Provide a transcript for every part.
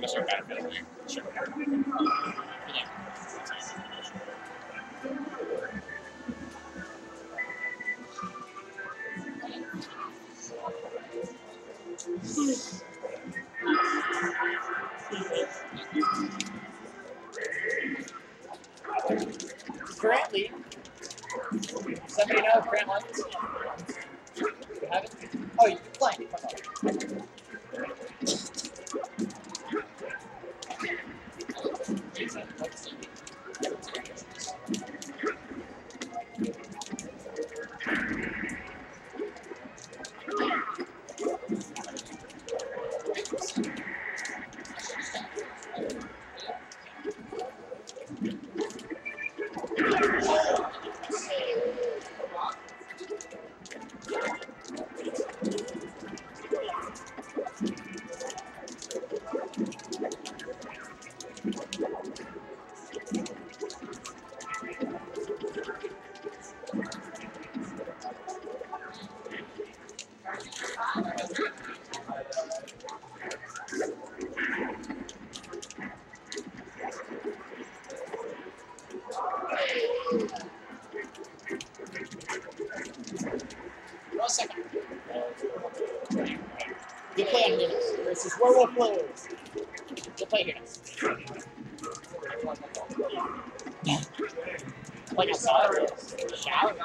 gonna start backpedaling. Sure. Yeah. Currently, somebody know if Grant left? You have it? Oh, you're playing. You play on Linux versus werewolf players. You play Linux. Like outside? Shower?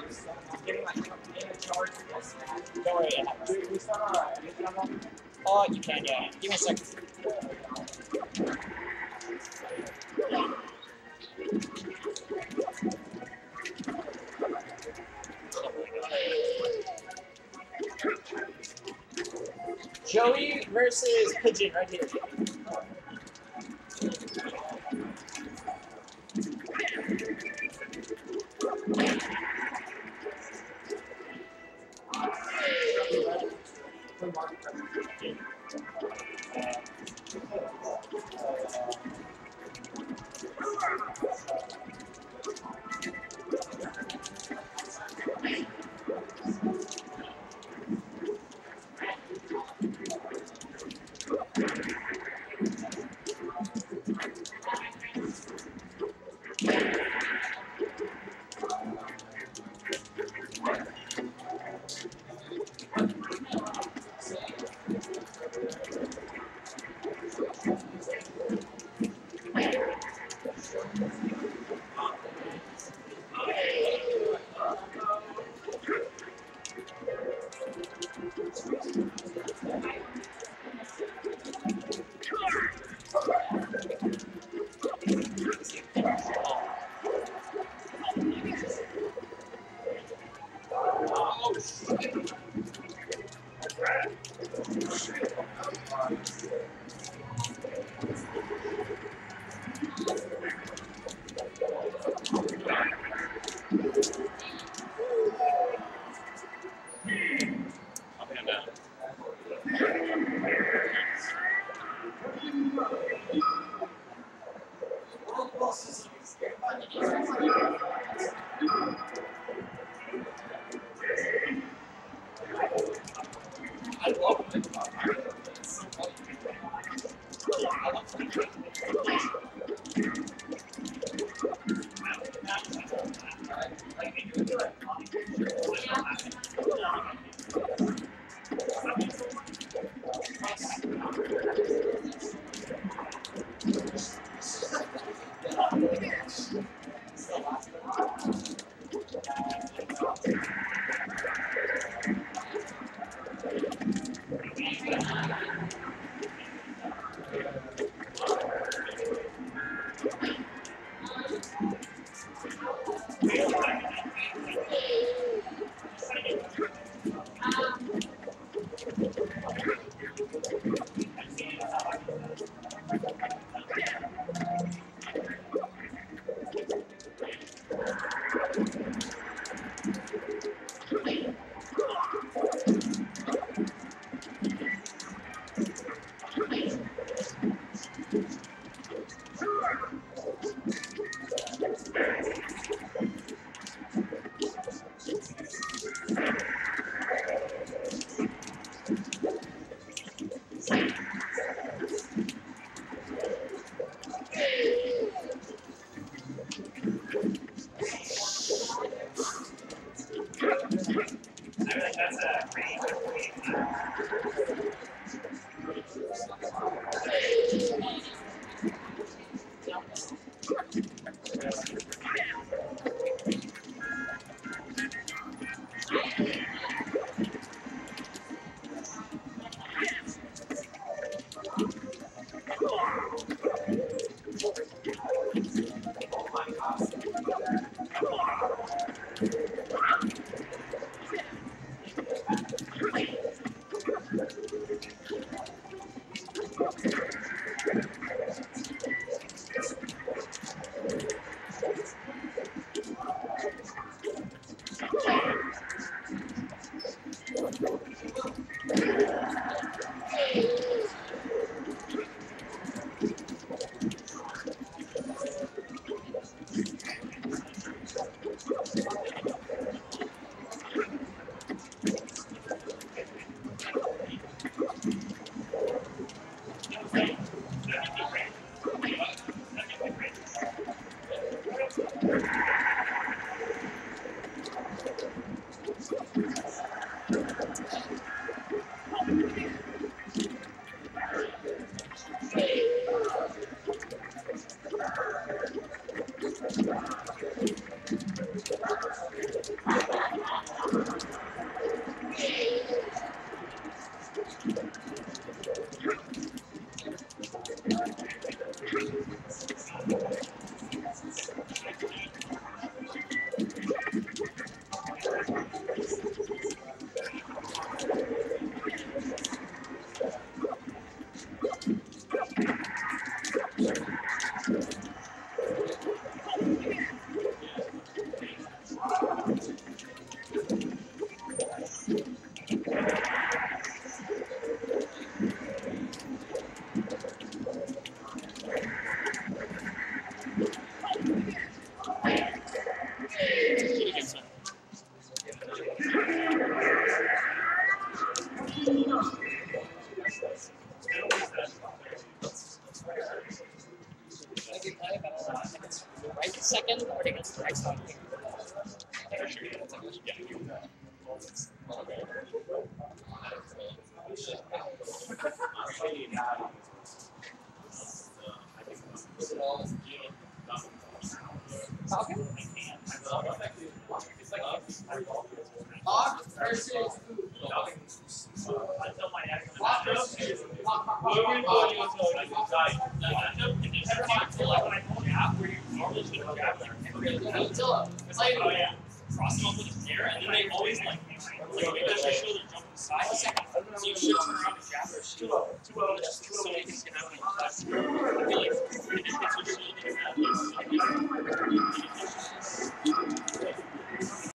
Don't worry, it happens. Oh, you can, yeah. Give me a second. Joey versus Pigeon right here. Like you play, but I think it's right second or against the right side. Falcon? Cross them up with a pair, and then they always like because they show their jump to the side. So you should turn around and jab their shield. So they can have an I feel like